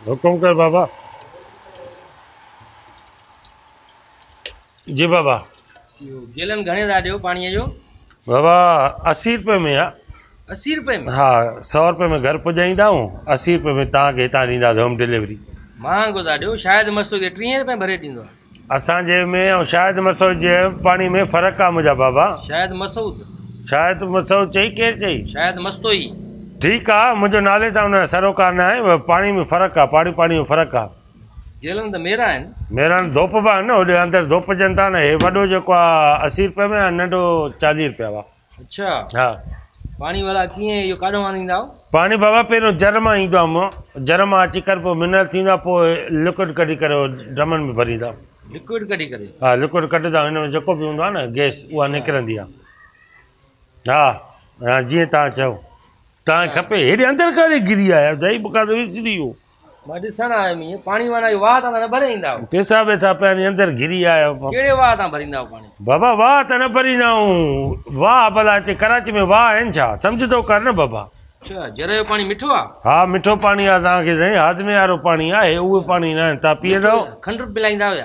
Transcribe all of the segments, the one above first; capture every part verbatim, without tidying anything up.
हुकुम कर बाबा। जी बाबा। गैलन घणे था ॾियो पाणीअ जो? बाबा अस्सी रुपये में आहे। अस्सी रुपये में? हाँ, सौ रुपये में घर पुॼाईंदा आहियूं, अस्सी रुपये में तव्हांखे हितां ॾींदा होम डिलीवरी। महांगो था ॾियो। शायदि मस्तो के टीह रुपये भरे ॾींदो आहे असांजे में ऐं शायदि मसूद जे पाणी में फ़र्क़ु आहे मुंहिंजा बाबा। शायदि मसूद शायदि मसूद चई केरु चई? शायदि मस्तो ई। ठीकु आहे, मुंहिंजो नाले सां हुन सरोकार न आहे, पाणी में फ़र्क़ु आहे, पाणी पाणी में फ़र्क़ु आहे। गैलन त मेरा आहिनि। मेरा धोप बि आहिनि न, होॾे अंदरि धोपजनि था न। हे वॾो जेको आहे असी रुपये में, नंढो चालीह रुपया आहे। अच्छा। हा। पाणी वाला कीअं इहो काॾों आणींदा आहियो? पाणी बाबा पहिरियों जर मां ईंदो आहे, मूं जर मां अची करे पोइ मिनरल थींदो आहे, पोइ लिक्विड कढी करे ड्रमनि में भरींदा। लिक्विड कढी करे? हा, लिक्विड कढंदा, हिन में जेको बि हूंदो आहे न गैस, उहा निकिरंदी आहे। हा हा, जीअं तव्हां चओ। तव्हांखे खपे? हेॾे अंदरि करे गिरी आया दही बुका त विसरी वियो। मां ॾिसण आयुमि ईअं पाणी वाला वाह तां न भरे ईंदा आहियो? पैसा वेठा पिया आहिनि, अंदरि घिरी आया आहियो। कहिड़े वाह तां भरींदा आहियो पाणी? बाबा वाह त न भरींदा आहियूं, वाह भला हिते कराची में वाह आहिनि छा? सम्झंदो कर न बाबा। अच्छा, जर जो पाणी मिठो आहे? हा, मिठो पाणी आहे तव्हांखे साईं, हाज़मे वारो पाणी आहे, उहो पाणी न आहे। तव्हां पीअंदव? खंडु पिलाईंदा हुया?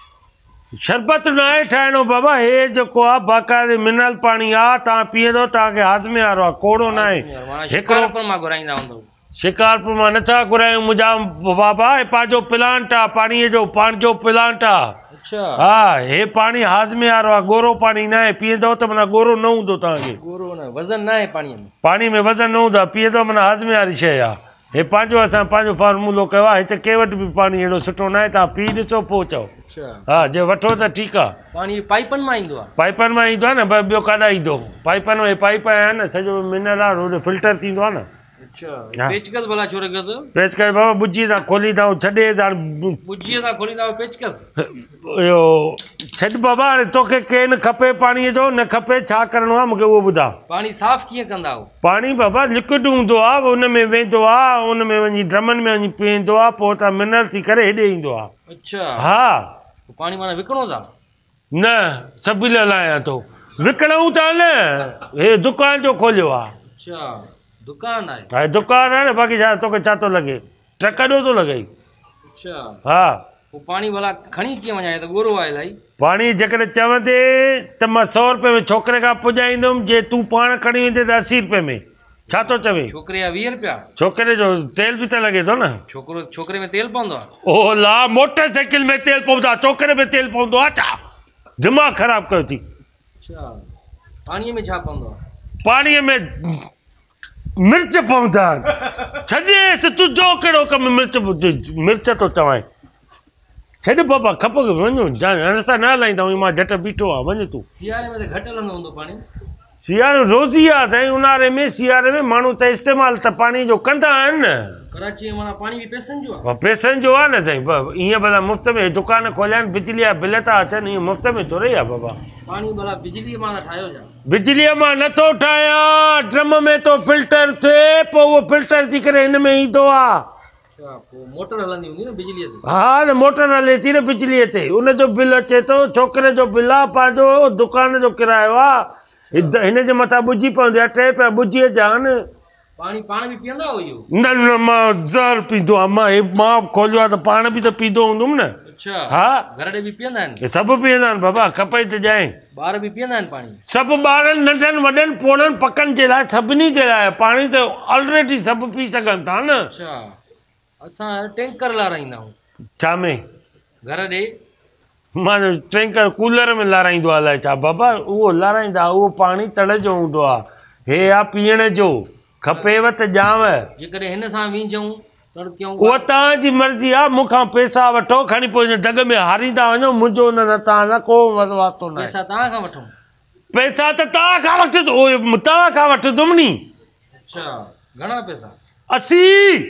शरबत न आहे ठाहिणो बाबा, हे जेको आहे बाक़ाइदे मिनरल पाणी आहे, तव्हां पीअंदव तव्हांखे हाज़मे वारो आहे, कोड़ो न आहे। हिकिड़ो मां घुराईंदा हूंदव? शिकारपुर मां नथा घुरायूं मुंहिंजा बाबा, हे पंहिंजो प्लांट आहे, पाणीअ जो पंहिंजो प्लांट आहे। अच्छा। हा, हे पाणी हाज़मे वारो आहे, गोरो पाणी न आहे, पीअंदव त माना गोरो न हूंदो तव्हांखे। गोरो न, वज़न न आहे पाणीअ में? पाणी में वज़न न हूंदो आहे, पीअंदव माना हाज़मे वारी शइ आहे। हे पंहिंजो असां पंहिंजो फॉर्मूलो कयो आहे, हिते कंहिं वटि बि पाणी अहिड़ो सुठो न आहे, तव्हां पी ॾिसो पोइ चओ। हा, जे वठो त ठीकु आहे। पाणी पाइपनि मां ईंदो आहे? पाइपनि मां ईंदो आहे न, ॿियो काॾा ईंदो? पाइपनि में पाइप आहिनि न, सॼो मिनरल आहे, होॾे फिल्टर थींदो आहे न। अच्छा, पेचकस भला छो रखियो अथव? पेचकस बाबा बुजी सां खोलींदा आहियूं, छॾे था बुजीअ सां खोलींदा आहियो पेचकस? इहो छॾ बाबा, हाणे तोखे केन खपे पाणीअ जो, न खपे, छा करिणो आहे मूंखे उहो ॿुधा। पाणी साफ़ कीअं कंदा आहियो? पाणी बाबा लिक्विड हूंदो आहे, उन में वेंदो आहे, उन में वञी ड्रमनि में वञी पीअंदो आहे, पोइ त मिनरल थी करे हेॾे ईंदो आहे। अच्छा। हा। पाणी माना विकिणो था? न, सभु लाहियां थो, विकिणूं था न, हे दुकान जो खोलियो आहे। अच्छा, दुकान आहे? हा, दुकान आहे न, बाक़ी छा तोखे छा थो लॻे, ट्रक ॾो थो लॻे? अच्छा। हा। पोइ पाणी भला खणी कीअं वञाए, त गोरो आहे इलाही? पाणी जेकॾहिं चवंदे त मां सौ रुपये में छोकिरे खां पुॼाईंदुमि, जे तूं पाण खणी वेंदे त असी रुपये में। छा थो चवे? छोकिरे जा वीह रुपया? छोकिरे जो तेल बि त लॻे थो न। छोकिरो छोकिरे में तेल पवंदो आहे? ओ ला, मोटर साइकिल में तेल पवंदो आहे, छोकिरे में तेल पवंदो आहे छा? दिमाग़ ख़राबु कयो थी। अच्छा, पाणीअ में छा पवंदो आहे? पाणीअ में मिर्च पवंदा आहिनि। छॾेसि, तुंहिंजो कहिड़ो कमु मिर्च मिर्च थो चवां। छॾ बाबा, खप वञो, असां न हलाईंदा आहियूं, मां झटि बीठो आहे, वञ तूं। सियारे में त घटि हलंदो हूंदो पाणी? सियारो रोज़ी आहे साईं, ऊन्हारे में सियारे में माण्हू त इस्तेमालु त पाणी जो कंदा आहिनि न। कराची में माना पाणी बि पैसनि जो आहे? पैसनि जो आहे न साईं, ईअं भला मुफ़्त में दुकान खोलिया आहिनि, बिजली जा बिल था अचनि, ईअं मुफ़्त में थोरे आहे बाबा। पाणी भला बिजलीअ मां था ठाहियो छा? बिजलीअ मां नथो ठाहियां, ड्रम में तो फिल्टर थिए, पोइ उहो फिल्टर थी करे हिन में ईंदो आहे। अच्छा, पोइ मोटर हलंदी हूंदी न बिजलीअ ते? हा, न मोटर हले थी न बिजलीअ ते, उनजो बिल अचे थो, छोकिरे जो बिल आहे, पंहिंजो दुकान जो किरायो आहे, हिन जे मथां ॿुजी पवंदी आहे, टे रुपया ॿुजीअ जा आहिनि। पाणी पाण बि पीअंदा हो इहो? न न, मां ज़हर पींदो आहियां, मां मां खोलियो आहे त पाण बि त पींदो हूंदुमि न। अच्छा। हा, घर ॾे बि पीअंदा आहिनि? सभु पीअंदा आहिनि बाबा, खपई त ॼाए। ॿार बि पीअंदा आहिनि पाणी? सभु ॿारनि नंढनि वॾनि पोड़नि पकनि जे लाइ, सभिनी जे लाइ पाणी त ऑलरेडी सभु पी सघनि था न। अच्छा, असां टैंकर लाराईंदा आहियूं। छा में? घर ॾे मां टैंकर कूलर में लाराईंदो आहे, अलाए छा बाबा, उहो लाराईंदा, उहो पाणी तड़ जो हूंदो आहे, हे आहे पीअण जो, खपेव त ॼाव। जेकॾहिं हिन सां विझूं उहा तव्हांजी मर्ज़ी आहे, मूंखां पैसा वठो, खणी पोइ दग में हारींदा वञो, मुंहिंजो न न तव्हां सां को वास्तो न। पैसा तव्हां खां वठूं? पैसा त तव्हां खां वठंदो, तव्हां खां वठंदुमि नी। अच्छा, घणा पैसा? असी।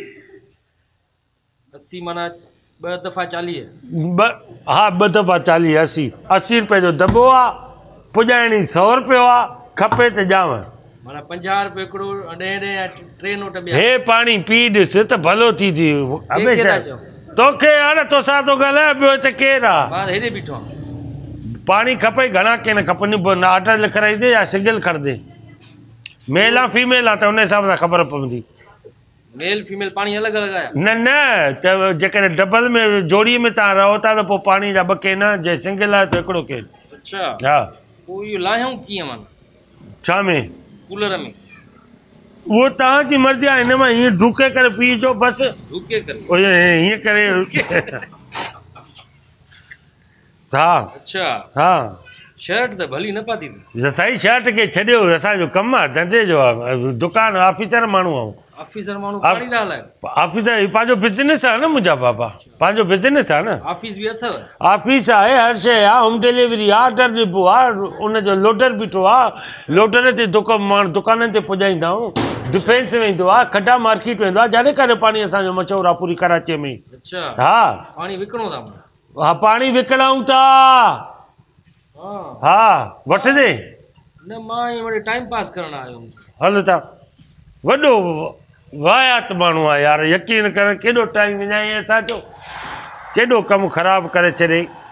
असी माना ॿ दफ़ा चालीह? हा, ॿ दफ़ा चालीह, असी। असी रुपये जो दॿो आहे, पुॼाइणी सौ रुपियो आहे, खपे त ॼाव। माना पंजाह रुपये हिकिड़ो, ॾह ॾह टे नोट ॿिया। हे पाणी पी ॾिस त भलो थी थी। तोखे हाणे तोसां थो ॻाल्हायां, ॿियो हिते केरु आहे? मां हेॾे बीठो आहियां। पाणी खपे, घणा के न खपनि, ऑर्डर लिखाराईंदे या सिंगल खणंदे? मेल आहे फीमेल आहे त हुन हिसाब सां ख़बर पवंदी। मेल फीमेल पाणी अलॻि अलॻि आया? न न त जेकॾहिं डबल में जोड़ीअ में तव्हां रहो था त पोइ पाणी जा ॿ केन, जे सिंगल आहे त हिकिड़ो केन। अच्छा हा। पोइ इहो लाहियूं कीअं माना? छा में? कूलर में? उहो तव्हांजी मर्ज़ी आहे, हिन मां हीअं ढुके करे पी अचो बसि। ढुके करे? हीअं करे हा। अच्छा हा। शर्ट त भली न पाती थी? साईं शर्ट खे छॾियो, असांजो कमु आहे, धंधे जो आहे, दुकानु ऑफिसर माण्हू आहियूं। ऑफिसर माण्हू पाणी था हलायो? ऑफिसर ही पंहिंजो बिज़नेस आहे न मुंहिंजा बाबा, पंहिंजो बिज़नेस आहे न। ऑफिस बि अथव? ऑफिस आहे, हर शइ आहे, होम डिलीवरी आहे, ऑर्डर ॾिबो आहे, उनजो लोडर बीठो आहे, लोडर ते दुकान माण्हू दुकाननि ते पुॼाईंदा आहियूं, डिफेंस वेंदो आहे, खड्डा मार्केट वेंदो आहे, जाने करे पाणी असांजो मशहूरु आहे पूरी कराची में। अच्छा हा। पाणी विकिणो था? हा पाणी विकिणूं था। हा वठंदे? न मां ईअं वरी टाइम पास करण आयो हुउमि। हल था, वॾो वायात माण्हू आहे यार, यकीन कर केॾो टाइम विञाई असांजो, केॾो कमु ख़राबु करे छॾे।